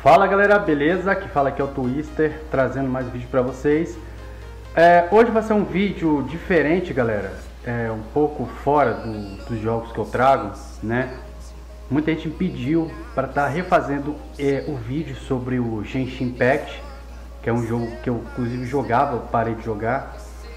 Fala galera, beleza? Aqui fala aqui é o Twister, trazendo mais vídeo pra vocês. Hoje vai ser um vídeo diferente, galera. Um pouco fora dos jogos que eu trago, né? Muita gente me pediu para estar refazendo o vídeo sobre o Genshin Impact, que é um jogo que eu inclusive jogava, eu parei de jogar.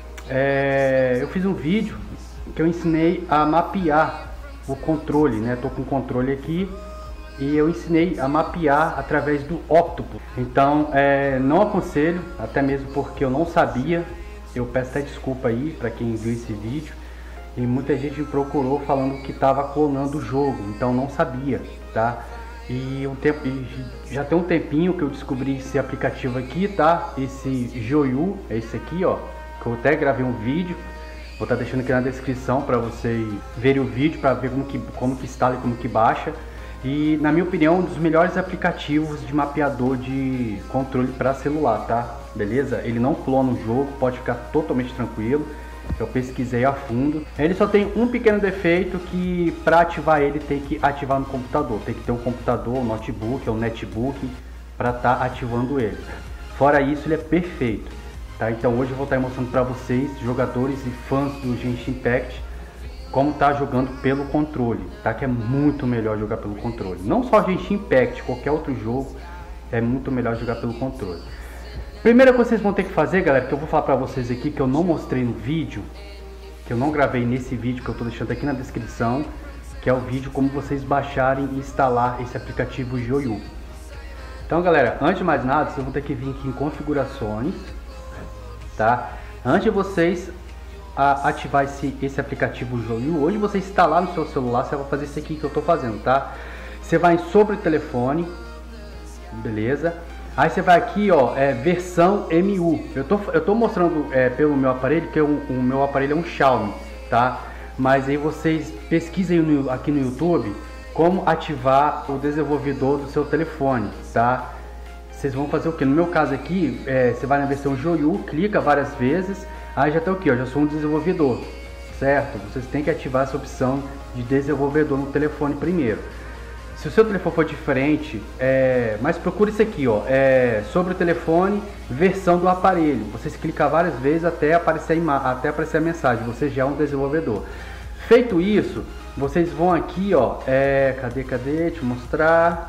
Eu fiz um vídeo que eu ensinei a mapear o controle, né? Tô com o controle aqui e eu ensinei a mapear através do Octopus. Então não aconselho, até mesmo porque eu não sabia. Eu peço até desculpa aí para quem viu esse vídeo. E muita gente me procurou falando que estava clonando o jogo, então não sabia, tá? E já tem um tempinho que eu descobri esse aplicativo aqui, tá? Esse Joyu, é esse aqui, ó, que eu até gravei um vídeo. Vou estar deixando aqui na descrição para vocês verem o vídeo, para ver como que instala e como que baixa. E na minha opinião, um dos melhores aplicativos de mapeador de controle para celular, tá? Beleza? Ele não clona o jogo, pode ficar totalmente tranquilo. Eu pesquisei a fundo. Ele só tem um pequeno defeito, que para ativar ele tem que ativar no computador. Tem que ter um computador, um notebook ou um netbook para estar ativando ele. Fora isso, ele é perfeito, tá? Então hoje eu vou estar mostrando para vocês, jogadores e fãs do Genshin Impact, como tá jogando pelo controle, tá? Que é muito melhor jogar pelo controle. Não só Genshin Impact, qualquer outro jogo é muito melhor jogar pelo controle. Primeiro que vocês vão ter que fazer, galera, que eu vou falar pra vocês aqui, que eu não mostrei no vídeo, que eu não gravei nesse vídeo, que eu tô deixando aqui na descrição, que é o vídeo como vocês baixarem e instalar esse aplicativo Joyu. Então, galera, antes de mais nada, vocês vão ter que vir aqui em configurações, tá? Antes de vocês ativar esse aplicativo Joyu, hoje você instalar no seu celular, você vai fazer isso aqui que eu tô fazendo, tá? Você vai em sobre telefone, beleza? Aí você vai aqui, ó, versão MU. Eu tô mostrando pelo meu aparelho, que o meu aparelho é um Xiaomi, tá? Mas aí vocês pesquisem aqui no YouTube como ativar o desenvolvedor do seu telefone, tá? Vocês vão fazer o que? No meu caso aqui, você vai na versão Joyu, clica várias vezes, aí já tá o que? Eu já sou um desenvolvedor, certo? Vocês têm que ativar essa opção de desenvolvedor no telefone primeiro. Se o seu telefone for diferente, mas procure isso aqui, ó, sobre o telefone, versão do aparelho. Vocês clicam várias vezes até aparecer a mensagem, você já é um desenvolvedor. Feito isso, vocês vão aqui, ó, cadê? Deixa eu mostrar.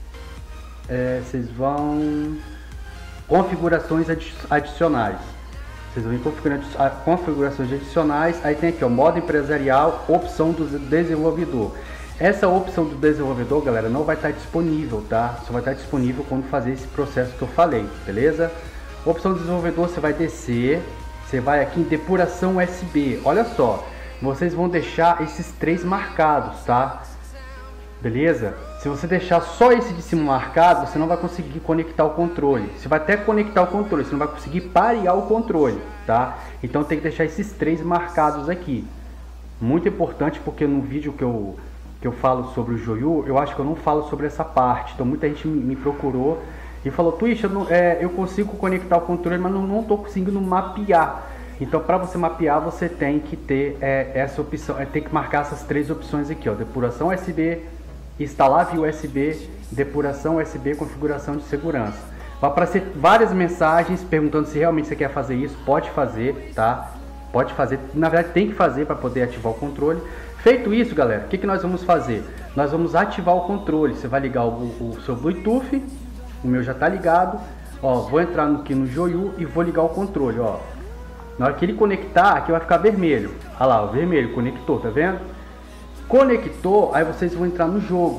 Vocês vão configurações adicionais. Vocês vão em configurações adicionais, aí tem aqui, ó, modo empresarial, opção do desenvolvedor. Essa opção do desenvolvedor, galera, não vai estar disponível, tá? Só vai estar disponível quando fazer esse processo que eu falei, beleza? Opção do desenvolvedor, você vai descer, você vai aqui em depuração USB. Olha só, vocês vão deixar esses três marcados, tá? Beleza? Se você deixar só esse de cima marcado, você não vai conseguir conectar o controle. Você vai até conectar o controle, você não vai conseguir parear o controle, tá? Então tem que deixar esses três marcados aqui. Muito importante, porque no vídeo que eu falo sobre o Joyu, eu acho que eu não falo sobre essa parte. Então muita gente me procurou e falou: Twitch, eu consigo conectar o controle, mas não estou conseguindo mapear. Então para você mapear, você tem que ter essa opção, tem que marcar essas três opções aqui, ó: depuração USB, instalar via USB, depuração USB, configuração de segurança. Vai aparecer várias mensagens perguntando se realmente você quer fazer isso. Pode fazer, tá? Pode fazer, na verdade tem que fazer para poder ativar o controle. Feito isso, galera, o que nós vamos fazer? Nós vamos ativar o controle. Você vai ligar o seu Bluetooth, o meu já está ligado. Ó, vou entrar aqui no Joyu e vou ligar o controle, ó. Na hora que ele conectar, aqui vai ficar vermelho. Olha lá, o vermelho conectou, tá vendo? Conectou, aí vocês vão entrar no jogo.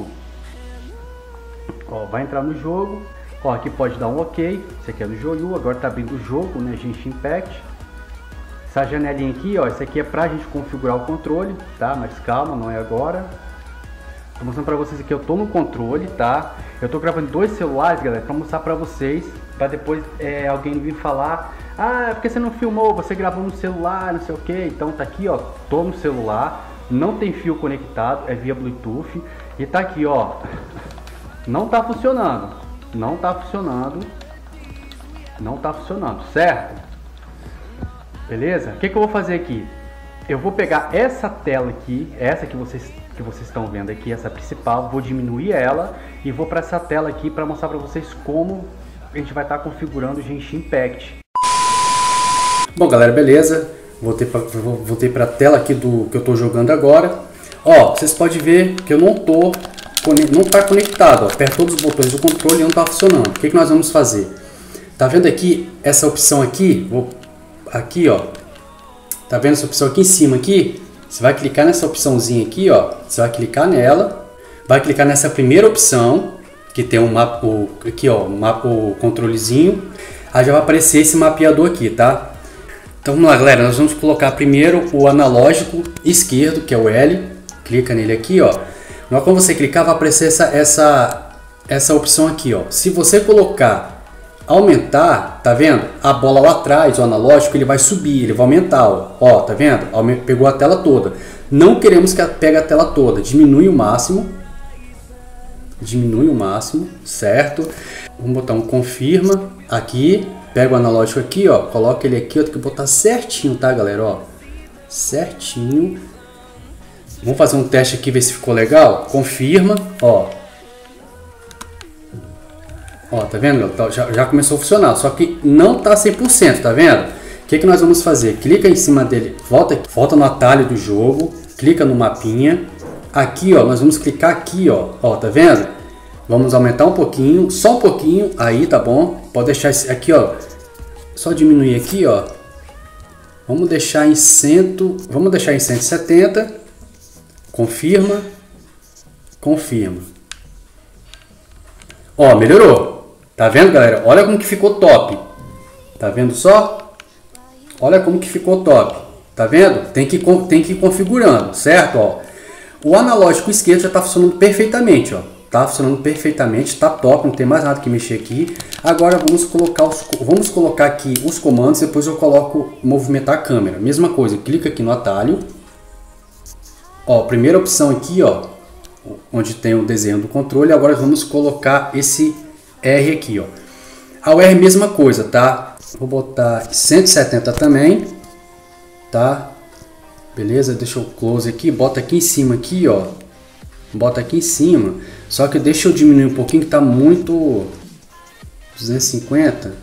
Ó, vai entrar no jogo. Ó, aqui pode dar um OK. Isso aqui é do Joyu, agora tá abrindo o jogo, né? Genshin Impact. Essa janelinha aqui, ó, isso aqui é pra gente configurar o controle, tá? Mas calma, não é agora. Tô mostrando pra vocês aqui, eu tô no controle, tá? Eu tô gravando dois celulares, galera, pra mostrar pra vocês, pra depois alguém vir falar: ah, porque você não filmou, você gravou no celular, não sei o que. Então tá aqui, ó, tô no celular, não tem fio conectado, é via Bluetooth. E tá aqui, ó, não tá funcionando, certo? Beleza? O que eu vou fazer aqui? Eu vou pegar essa tela aqui, essa que vocês que vocês estão vendo aqui, essa principal, vou diminuir ela e vou para essa tela aqui para mostrar para vocês como a gente vai estar configurando o Genshin Impact. Bom galera, beleza? Voltei para a tela aqui do que eu estou jogando agora. Ó, vocês podem ver que eu não está conectado. Ó. Aperto todos os botões do controle e não está funcionando. O que nós vamos fazer? Tá vendo aqui essa opção aqui? Aqui, ó. Tá vendo essa opção aqui em cima aqui? Você vai clicar nessa opçãozinha aqui, ó. Você vai clicar nela. Vai clicar nessa primeira opção que tem um mapa aqui, ó, o controlezinho. Aí já vai aparecer esse mapeador aqui, tá? Então vamos lá, galera. Nós vamos colocar primeiro o analógico esquerdo, que é o L. Clica nele aqui, ó. Quando você clicar, vai aparecer essa opção aqui, ó. Se você colocar aumentar, tá vendo? A bola lá atrás, o analógico, ele vai subir, ele vai aumentar, ó, tá vendo? Pegou a tela toda. Não queremos que pegue a tela toda. Diminui o máximo, certo? Vamos botar um confirma aqui, pega o analógico aqui, ó, coloca ele aqui, ó, tem que botar certinho, tá, galera, ó, certinho. Vamos fazer um teste aqui, ver se ficou legal. Confirma, ó. Ó, tá vendo? Já começou a funcionar, só que não tá 100%, tá vendo? O que nós vamos fazer? Clica em cima dele, volta no atalho do jogo, clica no mapinha. Aqui, ó, nós vamos clicar aqui, ó, tá vendo? Vamos aumentar um pouquinho, só um pouquinho, aí, tá bom? Pode deixar esse aqui, ó, só diminuir aqui, ó. Vamos deixar em 170. Confirma. Ó, melhorou. Tá vendo, galera? Olha como que ficou top. Tá vendo só? Olha como que ficou top. Tá vendo? Tem que ir configurando, certo? Ó, o analógico esquerdo já tá funcionando perfeitamente, ó. Tá funcionando perfeitamente, tá top, não tem mais nada que mexer aqui. Agora vamos colocar aqui os comandos, depois eu coloco movimentar a câmera. Mesma coisa, clica aqui no atalho. Ó, primeira opção aqui, ó, onde tem o desenho do controle. Agora vamos colocar esse R aqui, ó. Ao R mesma coisa, tá? Vou botar 170 também, tá? Beleza? Deixa eu close aqui, bota aqui em cima aqui, ó. Bota aqui em cima. Só que deixa eu diminuir um pouquinho que tá muito 250.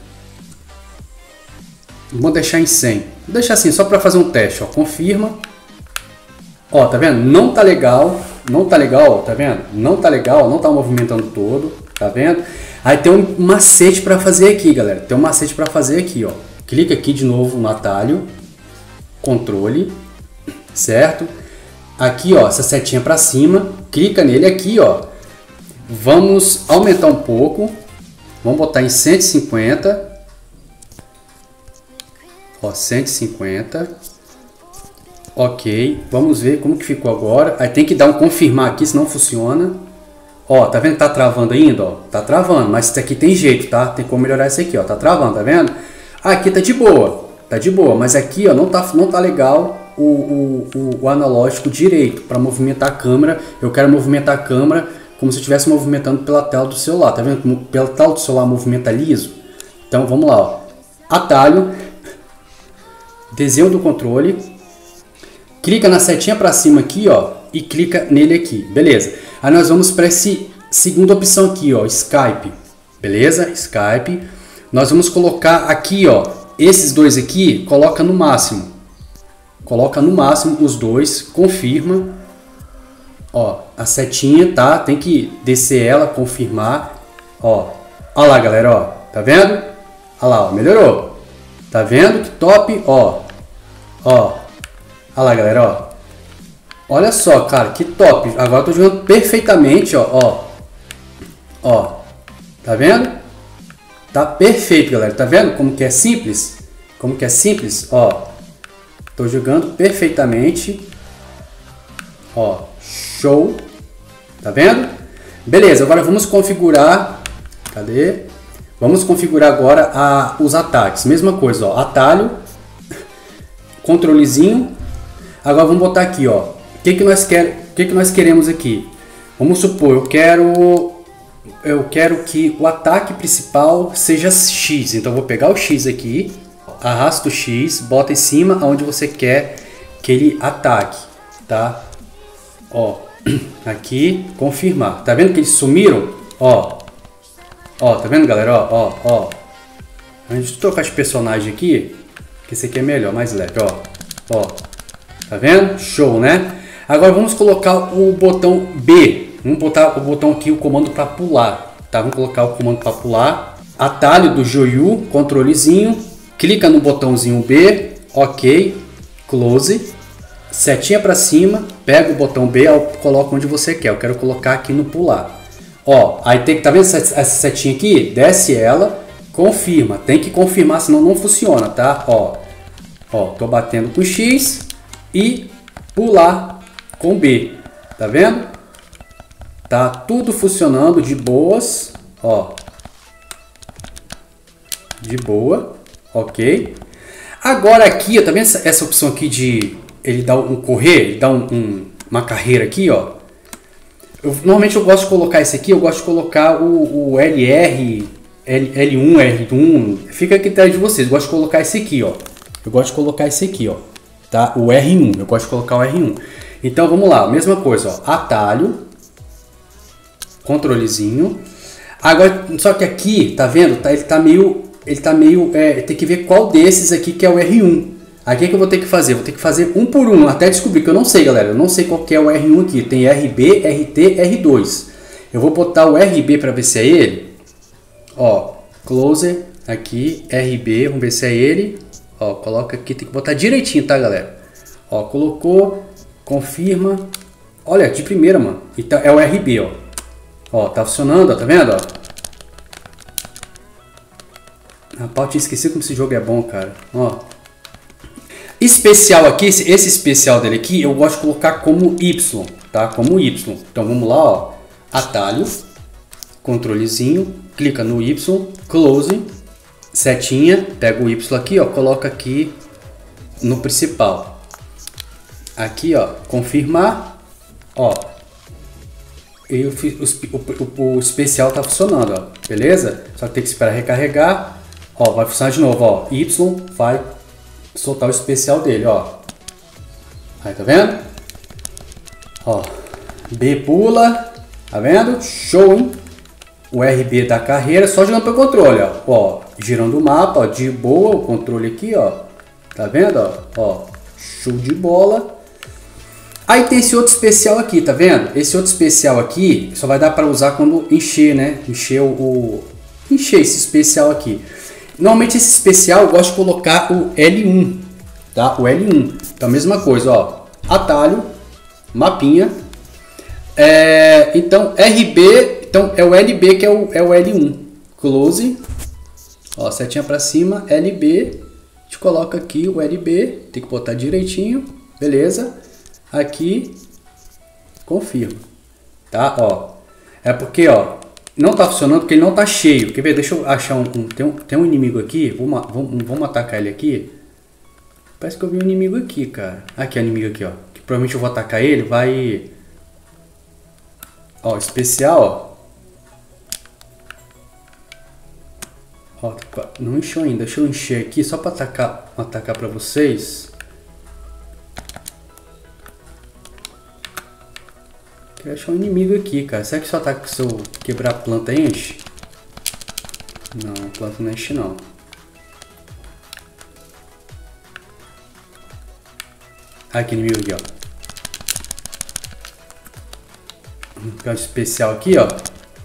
Vou deixar em 100. Vou deixar assim só para fazer um teste, ó. Confirma. Ó, tá vendo? Não tá legal, tá vendo? Não tá legal, não tá movimentando todo, tá vendo? Aí tem um macete para fazer aqui, galera. Tem um macete para fazer aqui, ó. Clica aqui de novo no atalho, controle, certo? Aqui, ó, essa setinha para cima, clica nele aqui, ó. Vamos aumentar um pouco, vamos botar em 150, ó, 150. Ok, vamos ver como que ficou agora. Aí tem que dar um confirmar aqui, senão funciona. Ó, tá vendo que tá travando ainda, ó? Tá travando, mas isso aqui tem jeito, tá? Tem como melhorar isso aqui, ó. Tá travando, tá vendo? Aqui tá de boa, mas aqui, ó, não tá legal o analógico direito para movimentar a câmera. Eu quero movimentar a câmera como se eu estivesse movimentando pela tela do celular, tá vendo? Como pela tela do celular movimenta liso. Então vamos lá, ó. Atalho, desenho do controle. Clica na setinha para cima aqui, ó, e clica nele aqui, beleza? Aí nós vamos para essa segunda opção aqui, ó, Skype, beleza? Skype. Nós vamos colocar aqui, ó, esses dois aqui, coloca no máximo. Coloca no máximo os dois, confirma. Ó, a setinha, tá? Tem que descer ela, confirmar. Ó, olha lá, galera, ó, tá vendo? Olha lá, ó, melhorou. Tá vendo que top, ó, ó. Olha lá, galera, ó. Olha só, cara, que top. Agora eu tô jogando perfeitamente, ó. Ó. Tá vendo? Tá perfeito, galera. Tá vendo como que é simples? Como que é simples? Ó. Tô jogando perfeitamente. Ó. Show. Tá vendo? Beleza, agora vamos configurar. Cadê? Vamos configurar agora os ataques. Mesma coisa, ó. Atalho. Controlezinho. Agora vamos botar aqui, ó. O que nós queremos aqui? Vamos supor, eu quero que o ataque principal seja X. Então eu vou pegar o X aqui, arrasta o X, bota em cima aonde você quer que ele ataque, tá? Ó, Aqui, confirmar. Tá vendo que eles sumiram? Ó. Ó, tá vendo, galera? Ó. A gente trocar de personagem aqui, que esse aqui é melhor, mais leve, ó. Tá vendo? Show, né? Agora vamos colocar o botão B. Vamos botar o botão aqui, o comando para pular, tá? Vamos colocar o comando para pular. Atalho do Joyu, controlezinho. Clica no botãozinho B, OK, close. Setinha para cima, pega o botão B, coloca onde você quer. Eu quero colocar aqui no pular. Ó, aí tem que, tá vendo essa setinha aqui? Desce ela, confirma. Tem que confirmar, senão não funciona, tá? Ó, tô batendo com X e pular com B. Tá vendo? Tá tudo funcionando de boas, ó. De boa, OK. Agora aqui, ó, tá vendo essa opção aqui de ele dar um correr, ele dá uma carreira aqui, ó. Normalmente eu gosto de colocar esse aqui, eu gosto de colocar o LR, L1, R1, fica aqui atrás de vocês. Eu gosto de colocar esse aqui, ó. Eu gosto de colocar esse aqui, ó. Tá? O R1, eu gosto de colocar o R1. Então vamos lá, mesma coisa, ó. Atalho, controlezinho. Agora, só que aqui, tá vendo? Ele tá meio, tem que ver qual desses aqui que é o R1. Aqui que eu vou ter que fazer? Vou ter que fazer um por um, até descobrir, que eu não sei, galera. Eu não sei qual que é o R1 aqui. Tem RB, RT, R2. Eu vou botar o RB para ver se é ele. Ó, closer, aqui, RB, vamos ver se é ele. Ó, coloca aqui, tem que botar direitinho, tá, galera? Ó, colocou, confirma. Olha, de primeira, mano. Então, é o RB, ó. Ó, tá funcionando, ó, tá vendo, ó? Rapaz, eu tinha esquecido como esse jogo é bom, cara. Ó. Especial aqui, esse especial dele aqui, eu gosto de colocar como Y, tá? Como Y. Então vamos lá, ó. Atalho, controlezinho, clica no Y, close, setinha, pega o Y aqui, ó, coloca aqui no principal. Aqui, ó, confirmar, ó. E o especial tá funcionando, ó. Beleza? Só que tem que esperar recarregar. Ó, vai funcionar de novo, ó. Y vai soltar o especial dele, ó. Aí, tá vendo? Ó, B pula, tá vendo? Show, hein? O RB da carreira, só jogando pelo controle, ó. Ó, girando o mapa, ó, de boa, o controle aqui, ó. Tá vendo, ó? Ó, show de bola. Aí tem esse outro especial aqui, tá vendo? Esse outro especial aqui só vai dar para usar quando encher, né? Encher esse especial aqui. Normalmente esse especial eu gosto de colocar o L1, tá? O L1. Então a mesma coisa, ó. Atalho, mapinha. Então RB, então é o LB que é o L1. Close. Ó, setinha para cima, LB. A gente coloca aqui o LB, tem que botar direitinho, beleza? Aqui, confirma, tá? Ó, é porque, ó, não tá funcionando porque ele não tá cheio. Quer ver? Deixa eu achar tem um inimigo aqui. Vamos atacar ele aqui. Parece que eu vi um inimigo aqui, cara. Aqui é o inimigo aqui, ó. Que provavelmente eu vou atacar ele, vai... Ó, especial, ó. Ó, não encheu ainda. Deixa eu encher aqui só pra atacar pra vocês. Quero achar um inimigo aqui, cara. Será que só ataca se eu quebrar a planta enche? Não, a planta não enche, não. Aqui, inimigo aqui, ó. Vou pegar um especial aqui, ó.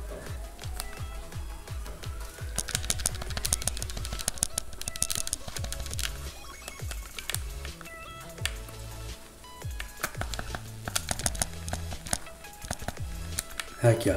Aqui, ó.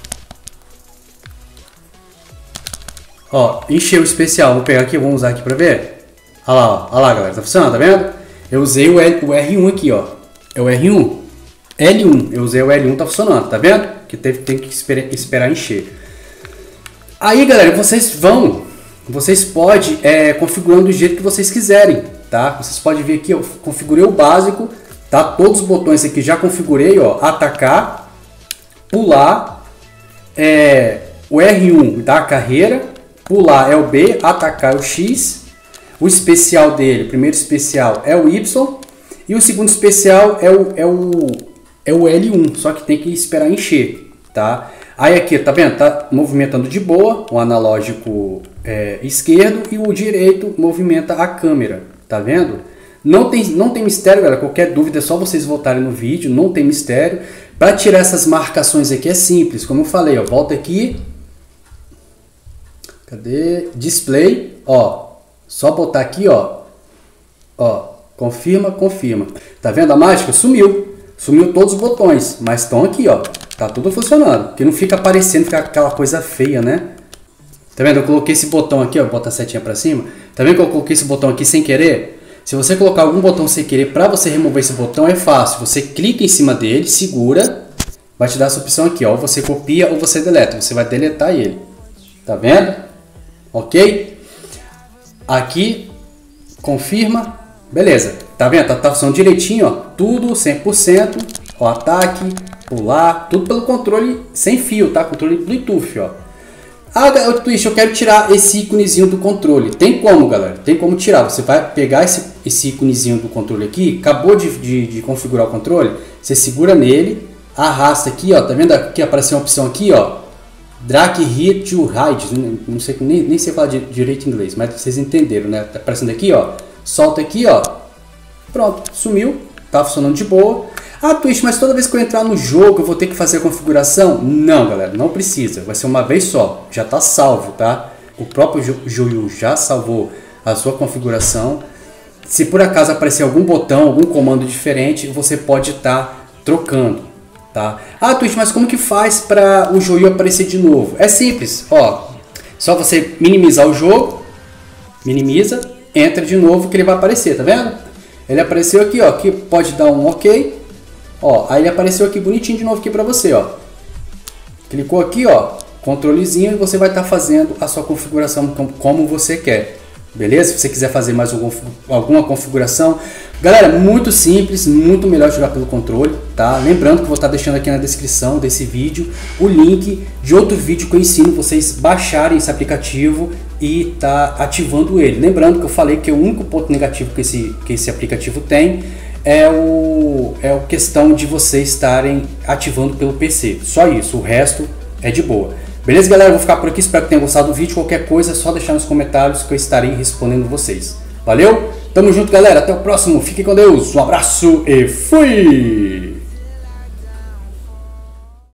Ó, encheu o especial. Vou pegar aqui, vamos usar aqui pra ver. Olha lá, ó. Olha lá, galera. Tá funcionando, tá vendo? Eu usei o R1 aqui, ó. É o R1? L1. Eu usei o L1, tá funcionando, tá vendo? Que tem que esperar encher. Aí, galera, vocês podem configurando do jeito que vocês quiserem, tá? Vocês podem ver aqui, eu configurei o básico, tá? Todos os botões aqui já configurei, ó. Atacar, pular, o R1 da carreira, pular é o B, atacar é o X, o especial dele, o primeiro especial é o Y, e o segundo especial é o é o L1, só que tem que esperar encher, tá? Aí aqui, tá vendo? Tá movimentando de boa, o analógico esquerdo e o direito movimenta a câmera, tá vendo? Não tem mistério, galera. Qualquer dúvida é só vocês voltarem no vídeo, não tem mistério. Para tirar essas marcações aqui é simples, como eu falei, ó, volta aqui. Cadê? Display, ó. Só botar aqui, ó. Ó, confirma, confirma. Tá vendo a mágica? Sumiu. Sumiu todos os botões, mas estão aqui, ó. Tá tudo funcionando. Porque não fica aparecendo, fica aquela coisa feia, né? Tá vendo? Eu coloquei esse botão aqui, ó. Bota a setinha pra cima. Tá vendo que eu coloquei esse botão aqui sem querer? Se você colocar algum botão sem querer, para você remover esse botão é fácil. Você clica em cima dele, segura, vai te dar essa opção aqui, ó. Ou você copia ou você deleta. Você vai deletar ele. Tá vendo? Ok? Aqui, confirma. Beleza. Tá vendo? Tá funcionando direitinho, ó. Tudo 100%. O ataque, pular, tudo pelo controle sem fio, tá? Controle Bluetooth, ó. Ah, Twitch, eu quero tirar esse íconezinho do controle. Tem como, galera? Tem como tirar. Você vai pegar esse íconezinho do controle aqui, acabou de configurar o controle, você segura nele, arrasta aqui, ó. Tá vendo aqui? Apareceu uma opção aqui, ó. Drag here to hide. Não sei, nem sei falar direito em inglês, mas vocês entenderam, né? Tá aparecendo aqui, ó. Solta aqui, ó. Pronto, sumiu. Tá funcionando de boa. Ah, Twitch, mas toda vez que eu entrar no jogo eu vou ter que fazer a configuração? Não, galera, não precisa. Vai ser uma vez só. Já está salvo, tá? O próprio Joio já salvou a sua configuração. Se por acaso aparecer algum botão, algum comando diferente, você pode estar trocando, tá? Ah, Twitch, mas como que faz para o Joio aparecer de novo? É simples, ó. Só você minimizar o jogo, minimiza, entra de novo que ele vai aparecer, tá vendo? Ele apareceu aqui, ó, que pode dar um OK. Ó, aí ele apareceu aqui bonitinho de novo aqui para você, ó. Clicou aqui, ó, controlezinho e você vai estar fazendo a sua configuração como você quer. Beleza? Se você quiser fazer mais alguma configuração. Galera, muito simples, muito melhor jogar pelo controle, tá? Lembrando que eu vou estar deixando aqui na descrição desse vídeo o link de outro vídeo que eu ensino vocês baixarem esse aplicativo e tá ativando ele. Lembrando que eu falei que o único ponto negativo que esse aplicativo tem é a questão de vocês estarem ativando pelo PC. Só isso, o resto é de boa. Beleza, galera? Eu vou ficar por aqui, espero que tenham gostado do vídeo. Qualquer coisa é só deixar nos comentários que eu estarei respondendo vocês. Valeu? Tamo junto, galera. Até o próximo. Fiquem com Deus. Um abraço e fui!